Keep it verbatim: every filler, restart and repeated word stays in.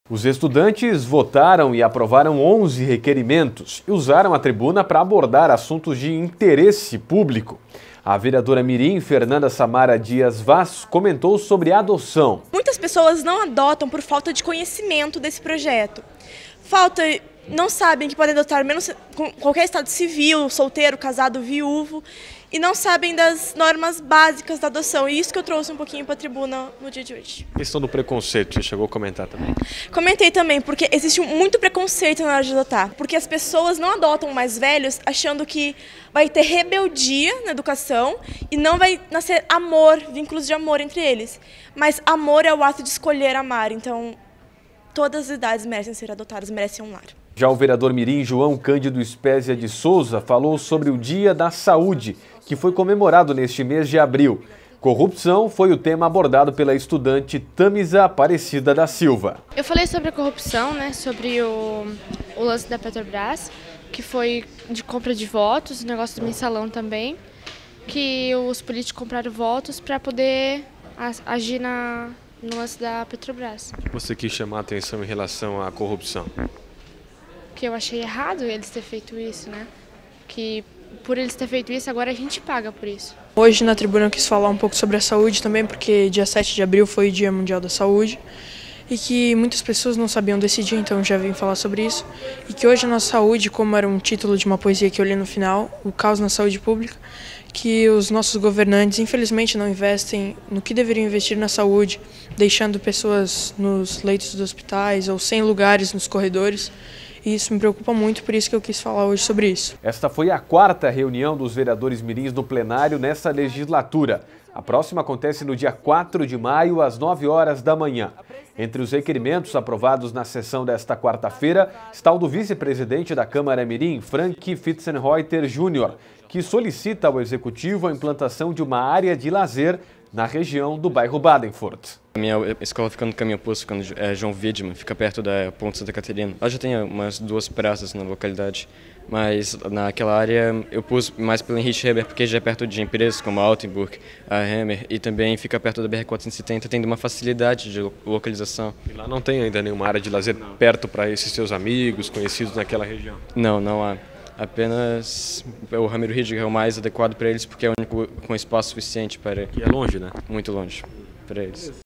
Os estudantes votaram e aprovaram onze requerimentos e usaram a tribuna para abordar assuntos de interesse público. A vereadora mirim, Fernanda Samara Dias Vaz, comentou sobre a adoção. Muitas pessoas não adotam por falta de conhecimento desse projeto. Falta, não sabem que podem adotar menos qualquer estado civil, solteiro, casado, viúvo, e não sabem das normas básicas da adoção. E isso que eu trouxe um pouquinho para a tribuna no dia de hoje. A questão do preconceito, você chegou a comentar também? Comentei também, porque existe muito preconceito na hora de adotar. Porque as pessoas não adotam mais velhos achando que vai ter rebeldia na educação e não vai nascer amor, vínculos de amor entre eles. Mas amor é o ato de escolher amar, então todas as idades merecem ser adotadas, merecem um lar. Já o vereador mirim João Cândido Espésia de Souza falou sobre o Dia da Saúde, que foi comemorado neste mês de abril. Corrupção foi o tema abordado pela estudante Tamisa Aparecida da Silva. Eu falei sobre a corrupção, né, sobre o, o lance da Petrobras, que foi de compra de votos, o negócio do mensalão também, que os políticos compraram votos para poder agir na, no lance da Petrobras. Você quis chamar a atenção em relação à corrupção? Que eu achei errado eles terem feito isso, né? Que por eles terem feito isso, agora a gente paga por isso. Hoje na tribuna eu quis falar um pouco sobre a saúde também, porque dia sete de abril foi o Dia Mundial da Saúde e que muitas pessoas não sabiam desse dia, então já vim falar sobre isso. E que hoje a nossa saúde, como era um título de uma poesia que eu li no final, o caos na saúde pública, que os nossos governantes infelizmente não investem no que deveriam investir na saúde, deixando pessoas nos leitos dos hospitais ou sem lugares nos corredores. E isso me preocupa muito, por isso que eu quis falar hoje sobre isso. Esta foi a quarta reunião dos vereadores mirins no plenário nessa legislatura. A próxima acontece no dia quatro de maio, às nove horas da manhã. Entre os requerimentos aprovados na sessão desta quarta-feira está o do vice-presidente da Câmara Mirim, Frank Fitzenreuter Júnior, que solicita ao Executivo a implantação de uma área de lazer na região do bairro Badenfurt. A minha escola fica no caminho oposto, é João Wiedemann, fica perto da Ponte Santa Catarina. Lá já tem umas duas praças na localidade, mas naquela área eu pus mais pelo Henrique Heber, porque já é perto de empresas como a Altenburg, a Hammer, e também fica perto da B R quatrocentos e setenta, tendo uma facilidade de localização. E lá não tem ainda nenhuma área de lazer perto para esses seus amigos, conhecidos naquela região? Não, não há. Apenas o Ramiro Ridge é o mais adequado para eles, porque é o único com espaço suficiente para... E é longe, né? Muito longe para eles.